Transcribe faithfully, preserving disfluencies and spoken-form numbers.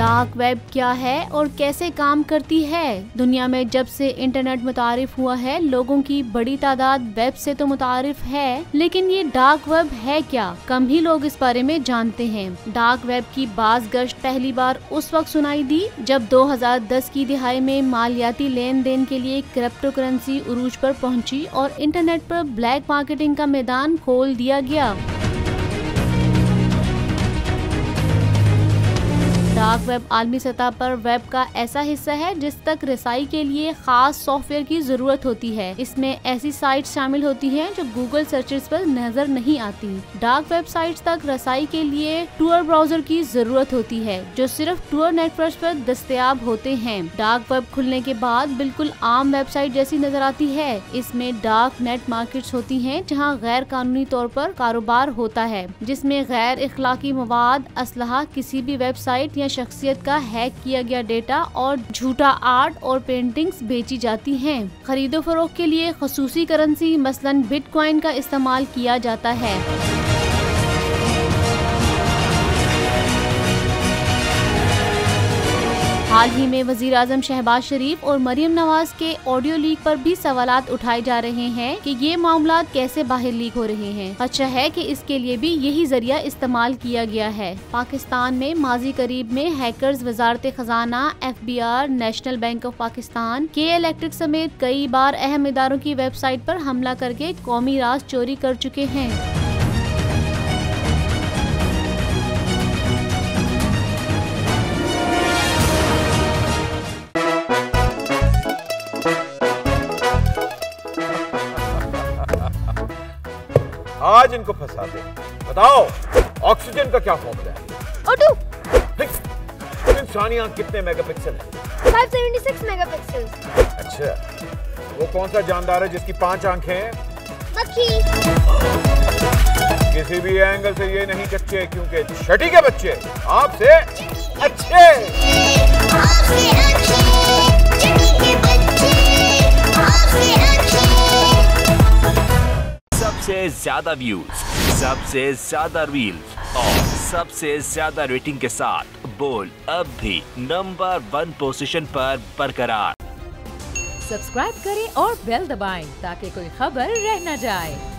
Dark web क्या है और कैसे काम करती है? दुनिया में जब से इंटरनेट मुतारिफ हुआ है, लोगों की बड़ी तादाद वेब से तो मुतारिफ है, लेकिन ये डार्क वेब है क्या, कम ही लोग इस बारे में जानते हैं। डार्क वेब की बाज गश्त पहली बार उस वक्त सुनाई दी जब दो हज़ार दस की दिहाई में मालियाती लेन देन के लिए क्रिप्टो करेंसी उरूज पर पहुंची और इंटरनेट पर ब्लैक मार्केटिंग का मैदान खोल दिया गया। डार्क वेब आलमी सतह पर वेब का ऐसा हिस्सा है जिस तक रसाई के लिए खास सॉफ्टवेयर की जरूरत होती है। इसमें ऐसी साइट्स शामिल होती हैं जो गूगल सर्चेस पर नजर नहीं आती। डार्क वेब साइट्स तक रसाई के लिए टूर ब्राउजर की जरूरत होती है जो सिर्फ टूर नेटवर्क पर दस्तयाब होते हैं। डार्क वेब खुलने के बाद बिल्कुल आम वेबसाइट जैसी नजर आती है। इसमें डार्क नेट मार्केट्स होती हैं जहां गैर कानूनी तौर पर कारोबार होता है, जिसमें गैर इखलाकी मवाद, असलहा, किसी भी वेबसाइट शख्सियत का हैक किया गया डेटा और झूठा आर्ट और पेंटिंग्स बेची जाती हैं। खरीदो फरोख्त के लिए खसूसी करेंसी मसलन बिटकॉइन का इस्तेमाल किया जाता है। हाल ही में वजीर आजम शहबाज शरीफ और मरियम नवाज के ऑडियो लीक पर भी सवालात उठाए जा रहे हैं कि ये मामलात कैसे बाहर लीक हो रहे हैं। अच्छा है कि इसके लिए भी यही जरिया इस्तेमाल किया गया है। पाकिस्तान में माजी करीब में हैकर्स वजारत खजाना, F B R, national bank of Pakistan, K electric समेत कई बार अहम इदारों की वेबसाइट पर हमला करके कौमी राज चोरी कर चुके हैं। आज इनको फंसा दे। बताओ ऑक्सीजन का क्या फॉर्मूला है? O two. इंसानी आंख कितने मेगापिक्सल है? पाँच सौ छिहत्तर मेगापिक्सल। अच्छा, वो कौन सा जानदार है जिसकी पांच आंखें हैं? मक्खी। किसी भी एंगल से ये नहीं कच्चे, क्योंकि छठी के बच्चे आपसे अच्छे। आपसे अच्छे, छठी के बच्चे आपसे अच्छे। सबसे ज्यादा व्यूज, सबसे ज्यादा रील्स और सबसे ज्यादा रेटिंग के साथ बोल अब भी नंबर वन पोजीशन पर बरकरार। सब्सक्राइब करें और बेल दबाएं ताकि कोई खबर रह न जाए।